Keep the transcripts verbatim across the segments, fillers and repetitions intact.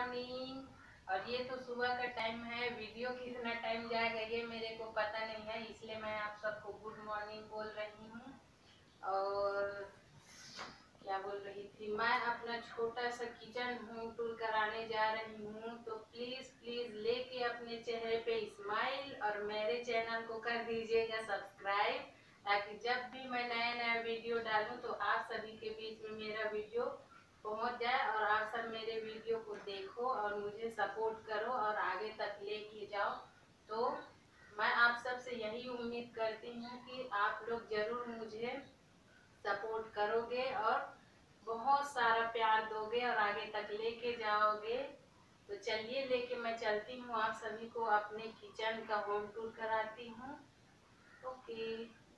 Morning. और ये तो सुबह का टाइम है, वीडियो कितना टाइम जाएगा ये मेरे को पता नहीं है, इसलिए मैं आप सबको गुड मॉर्निंग बोल रही हूँ। और क्या बोल रही थी, मैं अपना छोटा सा किचन होम टूर कराने जा रही हूँ, तो प्लीज प्लीज लेके अपने चेहरे पे स्माइल और मेरे चैनल को कर दीजिएगा सब्सक्राइब, ताकि जब भी मैं नया नया वीडियो डालूं तो आप सभी के बीच में मेरा वीडियो पहुंच जाए और आप सब मेरे वीडियो को देखो और मुझे सपोर्ट करो और आगे तक लेके जाओ। तो मैं आप सब से यही उम्मीद करती हूँ कि आप लोग जरूर मुझे सपोर्ट करोगे और बहुत सारा प्यार दोगे और आगे तक लेके जाओगे। तो चलिए लेके मैं चलती हूँ आप सभी को अपने किचन का होम टूर कराती हूँ। ओके,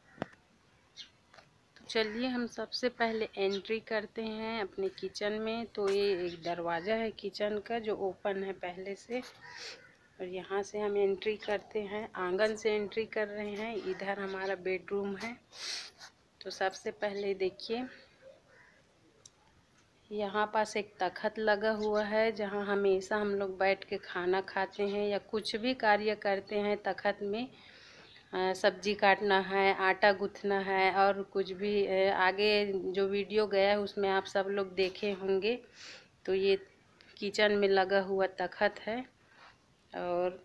तो चलिए हम सबसे पहले एंट्री करते हैं अपने किचन में। तो ये एक दरवाज़ा है किचन का जो ओपन है पहले से, और यहाँ से हम एंट्री करते हैं, आंगन से एंट्री कर रहे हैं। इधर हमारा बेडरूम है। तो सबसे पहले देखिए यहाँ पास एक तख़्त लगा हुआ है, जहाँ हमेशा हम लोग बैठ के खाना खाते हैं या कुछ भी कार्य करते हैं। तख़्त में सब्जी काटना है, आटा गूँथना है और कुछ भी आगे जो वीडियो गया है उसमें आप सब लोग देखे होंगे। तो ये किचन में लगा हुआ तख़्त है। और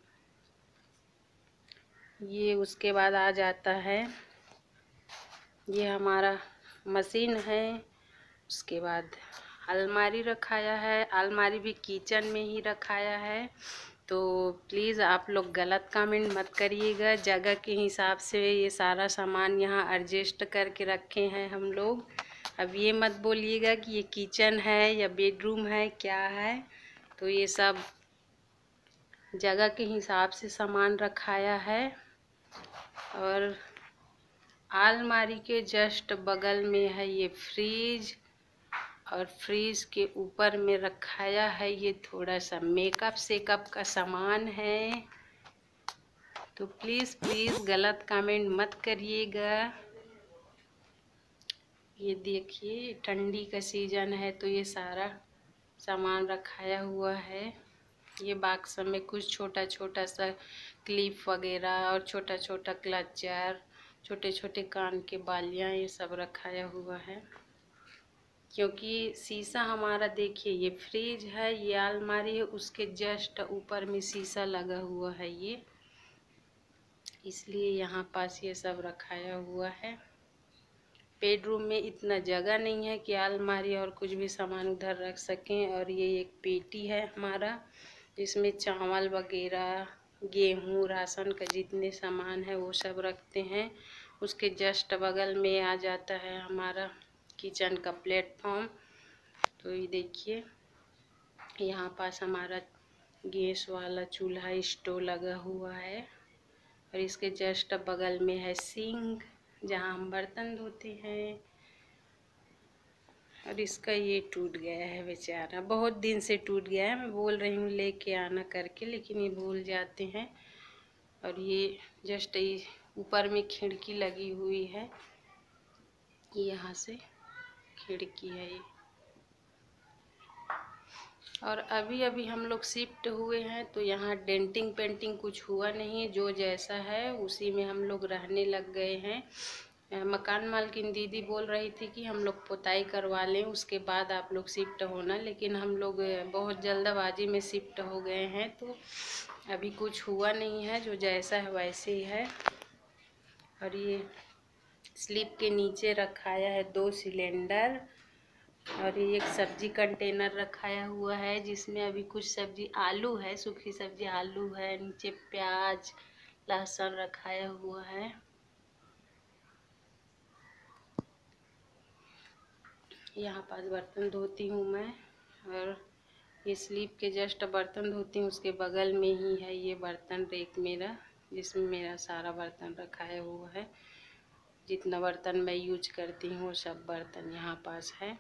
ये उसके बाद आ जाता है, ये हमारा मशीन है। उसके बाद अलमारी रखाया है, अलमारी भी किचन में ही रखाया है। तो प्लीज़ आप लोग गलत कमेंट मत करिएगा, जगह के हिसाब से ये सारा सामान यहाँ एडजस्ट करके रखे हैं हम लोग। अब ये मत बोलिएगा कि ये किचन है या बेडरूम है क्या है। तो ये सब जगह के हिसाब से सामान रखाया है। और अलमारी के जस्ट बगल में है ये फ्रिज, और फ्रिज के ऊपर में रखाया है ये थोड़ा सा मेकअप सेकअप का सामान है। तो प्लीज़ प्लीज़ गलत कमेंट मत करिएगा। ये देखिए ठंडी का सीज़न है तो ये सारा सामान रखाया हुआ है। ये बॉक्स में कुछ छोटा छोटा सा क्लिप वगैरह और छोटा छोटा क्लचर, छोटे छोटे कान के बालियाँ, ये सब रखाया हुआ है। क्योंकि शीशा हमारा देखिए ये फ्रिज है, ये अलमारी है, उसके जस्ट ऊपर में शीशा लगा हुआ है ये, इसलिए यहाँ पास ये सब रखाया हुआ है। बेडरूम में इतना जगह नहीं है कि अलमारी और कुछ भी सामान उधर रख सकें। और ये एक पेटी है हमारा, जिसमें चावल वगैरह, गेहूँ, राशन का जितने सामान है वो सब रखते हैं। उसके जस्ट बगल में आ जाता है हमारा किचन का प्लेटफॉर्म। तो ये देखिए यहाँ पास हमारा गैस वाला चूल्हा स्टोव लगा हुआ है, और इसके जस्ट बगल में है सिंक जहाँ हम बर्तन धोते हैं। और इसका ये टूट गया है बेचारा, बहुत दिन से टूट गया है। मैं बोल रही हूँ लेके आना करके, लेकिन ये भूल जाते हैं। और ये जस्ट ऊपर में खिड़की लगी हुई है, यहाँ से खिड़की है ये। और अभी अभी हम लोग शिफ्ट हुए हैं, तो यहाँ डेंटिंग पेंटिंग कुछ हुआ नहीं है, जो जैसा है उसी में हम लोग रहने लग गए हैं। मकान मालकिन दीदी बोल रही थी कि हम लोग पुताई करवा लें, उसके बाद आप लोग शिफ्ट होना, लेकिन हम लोग बहुत जल्दबाजी में शिफ्ट हो गए हैं, तो अभी कुछ हुआ नहीं है, जो जैसा है वैसे ही है। और ये स्लिप के नीचे रखाया है दो सिलेंडर, और ये एक सब्जी कंटेनर रखाया हुआ है, जिसमें अभी कुछ सब्जी आलू है, सूखी सब्जी आलू है, नीचे प्याज लहसुन रखाया हुआ है। यहाँ पास बर्तन धोती हूँ मैं, और ये स्लीप के जस्ट बर्तन धोती हूँ, उसके बगल में ही है ये बर्तन रेक मेरा, जिसमें मेरा सारा बर्तन रखाया हुआ है। जितना बर्तन मैं यूज करती हूँ वो सब बर्तन यहाँ पास है।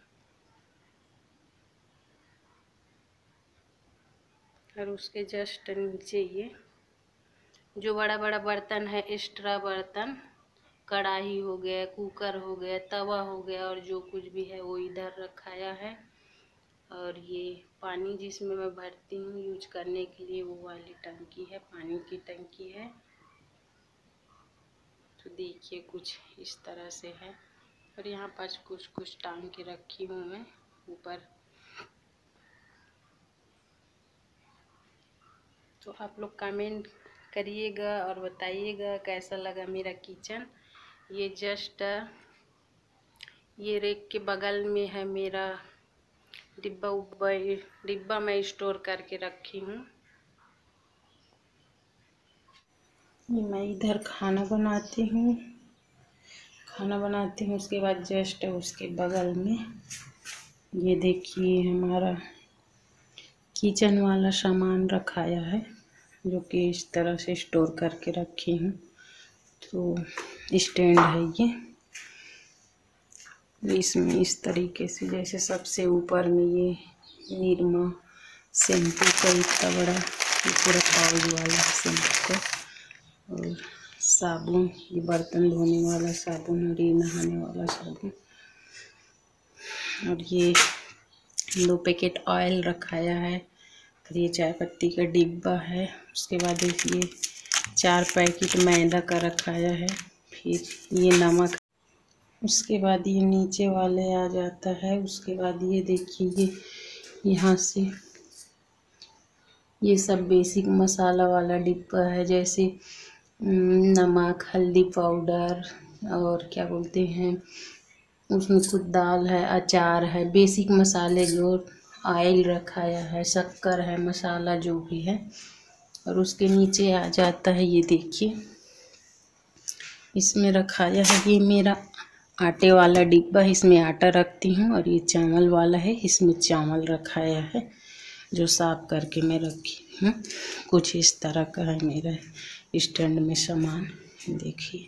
और उसके जस्ट नीचे ये जो बड़ा बड़ा बर्तन है, एक्स्ट्रा बर्तन, कढ़ाई हो गया, कुकर हो गया, तवा हो गया, और जो कुछ भी है वो इधर रखाया है। और ये पानी जिसमें मैं भरती हूँ यूज करने के लिए वो वाली टंकी है, पानी की टंकी है। तो देखिए कुछ इस तरह से है। और यहाँ पर कुछ कुछ टांग के रखी हूँ मैं ऊपर। तो आप लोग कमेंट करिएगा और बताइएगा कैसा लगा मेरा किचन। ये जस्ट ये रेक के बगल में है मेरा डिब्बा उब्बा, डिब्बा मैं स्टोर करके रखी हूँ। ये मैं इधर खाना बनाती हूँ खाना बनाती हूँ उसके बाद जस्ट उसके बगल में ये देखिए हमारा किचन वाला सामान रखाया है, जो कि इस तरह से स्टोर करके रखी हूँ। तो स्टैंड है ये, इसमें इस तरीके से जैसे सबसे ऊपर में ये निरमा शैम्पू का इतना बड़ा ये पूरा पाउच वाला शैम्पू का, और साबुन, ये बर्तन धोने वाला साबुन और ये नहाने वाला साबुन, और ये दो पैकेट ऑयल रखाया है, और ये चाय पत्ती का डिब्बा है। उसके बाद ये चार पैकेट मैदा का रखाया है, फिर ये नमक। उसके बाद ये नीचे वाले आ जाता है। उसके बाद ये देखिए ये यहाँ से ये सब बेसिक मसाला वाला डिब्बा है, जैसे नमक, हल्दी पाउडर और क्या बोलते हैं उसमें कुछ दाल है, अचार है, बेसिक मसाले जो ऑयल रखाया है, शक्कर है, मसाला जो भी है। और उसके नीचे आ जाता है ये देखिए इसमें रखाया है ये मेरा आटे वाला डिब्बा, इसमें आटा रखती हूँ। और ये चावल वाला है, इसमें चावल रखाया है जो साफ करके मैं रखी हूँ। कुछ इस तरह का है मेरा स्टैंड में सामान, देखिए।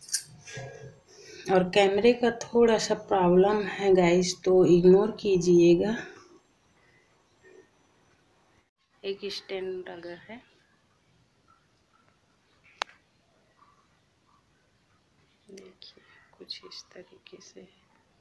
और कैमरे का थोड़ा सा प्रॉब्लम है गाइस, तो इग्नोर कीजिएगा। एक स्टैंड लगा है, देखिए कुछ इस तरीके से है।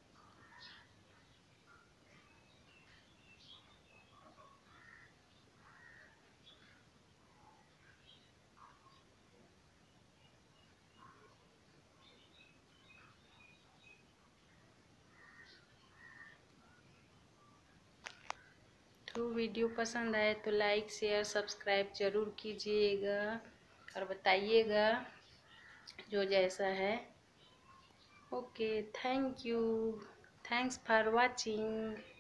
तो वीडियो पसंद आए तो लाइक शेयर सब्सक्राइब जरूर कीजिएगा और बताइएगा जो जैसा है। Okay, thank you, thanks for watching.